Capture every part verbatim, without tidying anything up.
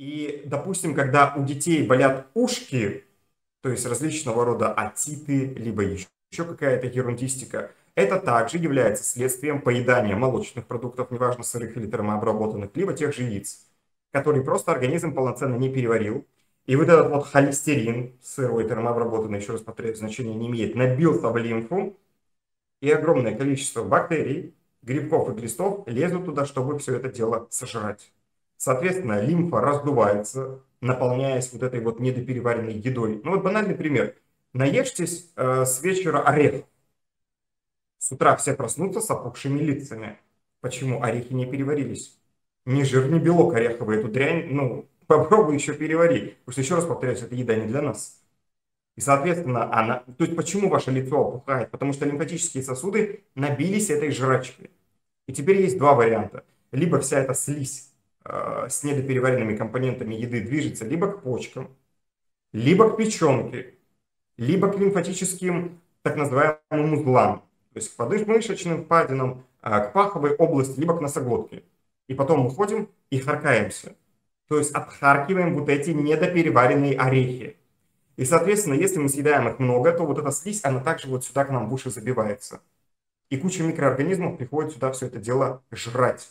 И, допустим, когда у детей болят ушки, то есть различного рода отиты, либо еще какая-то ерундистика, это также является следствием поедания молочных продуктов, неважно сырых или термообработанных, либо тех же яиц, которые просто организм полноценно не переварил. И вот этот вот холестерин, сырой, термообработанный, еще раз повторяю, значения не имеет, набился в лимфу, и огромное количество бактерий, грибков и глистов лезут туда, чтобы все это дело сожрать. Соответственно, лимфа раздувается, наполняясь вот этой вот недопереваренной едой. Ну вот банальный пример. Наешьтесь э, с вечера орех. С утра все проснутся с опухшими лицами. Почему? Орехи не переварились. Ни жир, ни белок ореховый. Эту дрянь, ну, попробуй еще перевари. Потому что, еще раз повторяюсь, это еда не для нас. И, соответственно, она... То есть, почему ваше лицо опухает? Потому что лимфатические сосуды набились этой жрачкой. И теперь есть два варианта. Либо вся эта слизь э, с недопереваренными компонентами еды движется либо к почкам, либо к печенке, либо к лимфатическим так называемым узлам. То есть к подмышечным впадинам, к паховой области, либо к носоглотке. И потом мы ходим и харкаемся. То есть отхаркиваем вот эти недопереваренные орехи. И, соответственно, если мы съедаем их много, то вот эта слизь, она также вот сюда к нам в уши забивается. И куча микроорганизмов приходит сюда все это дело жрать.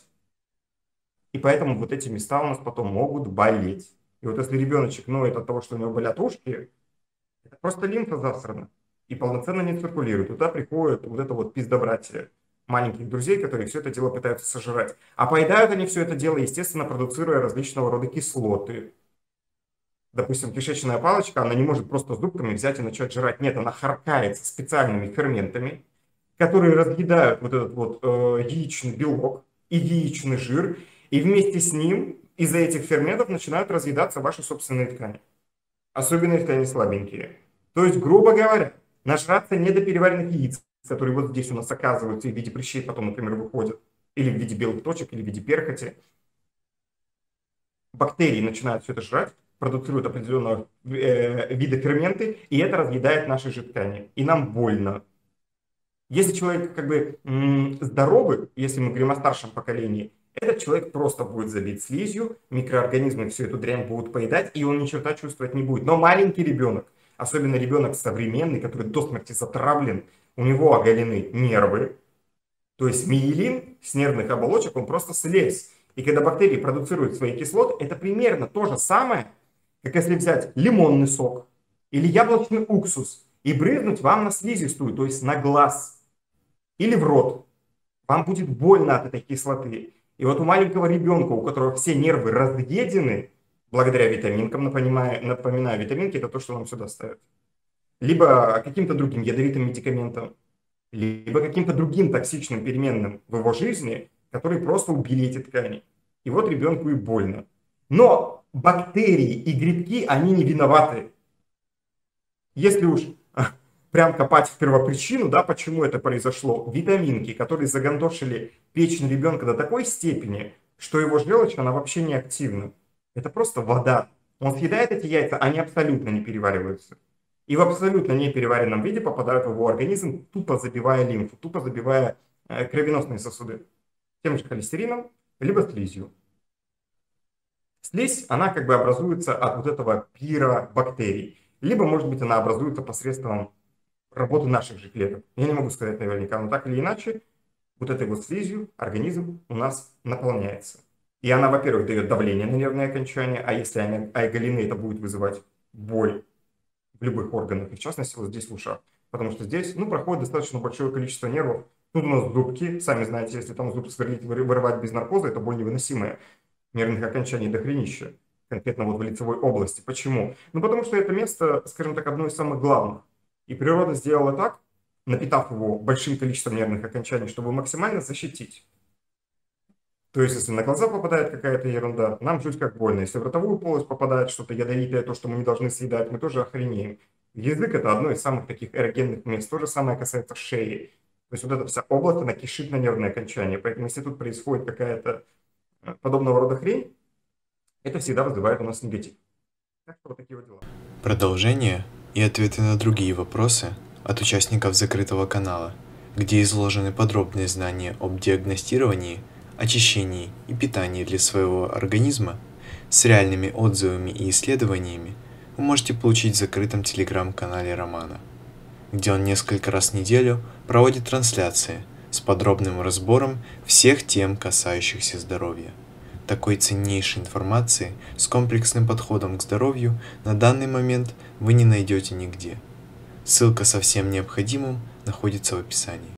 И поэтому вот эти места у нас потом могут болеть. И вот если ребеночек ноет от того, что у него болят ушки, это просто лимфа засрана. И полноценно не циркулирует. Туда приходит вот это вот пиздобратье маленьких друзей, которые все это дело пытаются сожрать. А поедают они все это дело, естественно, продуцируя различного рода кислоты. Допустим, кишечная палочка, она не может просто зубками взять и начать жрать. Нет, она харкается специальными ферментами, которые разъедают вот этот вот э, яичный белок и яичный жир. И вместе с ним из-за этих ферментов начинают разъедаться ваши собственные ткани. Особенно если они слабенькие. То есть, грубо говоря, нажраться недопереваренных яиц, которые вот здесь у нас оказываются и в виде прыщей потом, например, выходят, или в виде белых точек, или в виде перхоти. Бактерии начинают все это жрать, продуцируют определенного э, вида ферменты, и это разъедает наши же ткани. И нам больно. Если человек как бы м- здоровый, если мы говорим о старшем поколении, этот человек просто будет забит слизью, микроорганизмы всю эту дрянь будут поедать, и он ни черта чувствовать не будет. Но маленький ребенок, особенно ребенок современный, который до смерти затравлен, у него оголены нервы, то есть миелин с нервных оболочек, он просто слез. И когда бактерии продуцируют свои кислоты, это примерно то же самое, как если взять лимонный сок или яблочный уксус и брызнуть вам на слизистую, то есть на глаз или в рот. Вам будет больно от этой кислоты. И вот у маленького ребенка, у которого все нервы разъедены, благодаря витаминкам, напоминаю, напоминаю, витаминки это то, что нам сюда ставят, либо каким-то другим ядовитым медикаментом, либо каким-то другим токсичным переменным в его жизни, которые просто убили эти ткани. И вот ребенку и больно. Но бактерии и грибки, они не виноваты. Если уж прям копать в первопричину, да, почему это произошло, витаминки, которые загандошили печень ребенка до такой степени, что его желчь, она вообще не активна. Это просто вода. Он съедает эти яйца, они абсолютно не перевариваются. И в абсолютно непереваренном виде попадают в его организм, тупо забивая лимфу, тупо забивая э, кровеносные сосуды. Тем же холестерином, либо слизью. Слизь, она как бы образуется от вот этого пира бактерий. Либо, может быть, она образуется посредством работы наших же клеток. Я не могу сказать наверняка, но так или иначе, вот этой вот слизью организм у нас наполняется. И она, во-первых, дает давление на нервные окончания, а если они оголены, это будет вызывать боль в любых органах, и в частности вот здесь в ушах. Потому что здесь, ну, проходит достаточно большое количество нервов. Тут у нас зубки, сами знаете, если там зуб сверлить, вырывать без наркоза, это боль невыносимая. Нервных окончаний дохренища, конкретно вот в лицевой области. Почему? Ну, потому что это место, скажем так, одно из самых главных. И природа сделала так, напитав его большим количеством нервных окончаний, чтобы максимально защитить. То есть, если на глаза попадает какая-то ерунда, нам жуть как больно. Если в ротовую полость попадает что-то ядовитое, то, что мы не должны съедать, мы тоже охренеем. Язык – это одно из самых таких эрогенных мест. То же самое касается шеи. То есть, вот эта вся область, она кишит на нервные окончания. Поэтому, если тут происходит какая-то подобного рода хрень, это всегда вызывает у нас негатив. Так что вот такие вот дела. Продолжение и ответы на другие вопросы от участников закрытого канала, где изложены подробные знания об диагностировании, очищении и питании для своего организма, с реальными отзывами и исследованиями вы можете получить в закрытом телеграм-канале Романа, где он несколько раз в неделю проводит трансляции с подробным разбором всех тем, касающихся здоровья. Такой ценнейшей информации с комплексным подходом к здоровью на данный момент вы не найдете нигде. Ссылка со всем необходимым находится в описании.